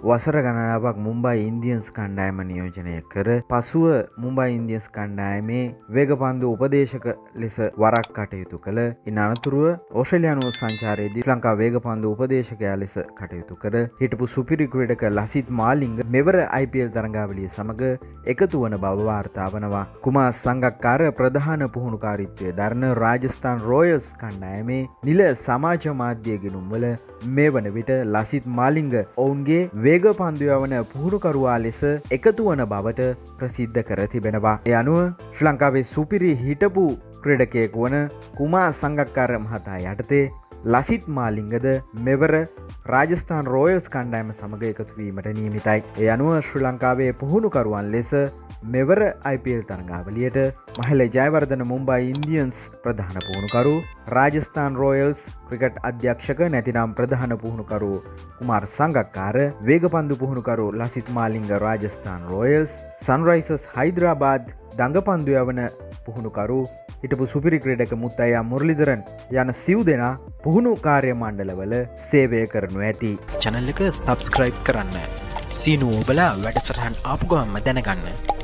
වසර ගණනාවක් මුම්බයි ඉන්දියන්ස් කණ්ඩායම නියෝජනය කර පසුව මුම්බයි ඉන්දියන්ස් කණ්ඩායමේ වේගපන්දු උපදේශක ලෙස වරක් කටයුතු කළ ඉන් අනතුරුව ඕස්ට්‍රේලියානු සංචාරයේදී ශ්‍රී ලංකා වේගපන්දු උපදේශකයා ලෙස කටයුතු කර හිටපු සුපිරි ක්‍රීඩක ලසිත් මාලිංග මෙවර IPL තරඟාවලිය සමග එකතු වන බව වාර්තා වනවා. කුමාර් සංගක්කාර ප්‍රධාන පුහුණුකාරීත්වය දරන රාජස්ථාන් රොයල්ස් කණ්ඩායමේ නිල සමාජ මාධ්‍ය ගෙනුම්වල මේ වන විට ලසිත් මාලිංග ඔවුන්ගේ වේගපන්දු යවන පුහුණුකරුවා ලෙස එකතු වන බවට ප්‍රසිද්ධ කර තිබෙනවා. ඒ අනුව ශ්‍රී ලංකාවේ සුපිරි හිටපු ක්‍රීඩකයෙකු වන කුමාර් සංගක්කාර මහතා යටතේ ලසිත් මාලිංගද මෙවර රාජස්ථාන් රොයල්ස් කණ්ඩායම සමග එකතු වීමට නියමිතයි. ඒ අනුව ශ්‍රී ලංකාවේ පුහුණුකරුවන් ලෙස මෙවර IPL තරඟාවලියට මහල ජයවර්ධන මුම්බයි ඉන්දියන්ස් ප්‍රධාන පුහුණුකරු, රාජස්ථාන් රොයල්ස් ක්‍රිකට් අධ්‍යක්ෂක නැතිනම් ප්‍රධාන පුහුණුකරු කුමාර් සංගක්කාර, වේගපන්දු පුහුණුකරු ලසිත් මාලිංග රාජස්ථාන් රොයල්ස්, සන්රයිසර්ස් හයිදරාබාද් දඟපන්දු යවන පුහුණුකරු හිටපු සුපිරි ක්‍රීඩක මුත්තයා මුරලිදරන් යන සිව් දෙනා පුහුණු කාර්ය මණ්ඩලවල සේවය කරනු ඇති. channel එක subscribe කරන්න. සීනුව ඔබලා වැඩසටහන් ආපු ගමන්ම දැනගන්න.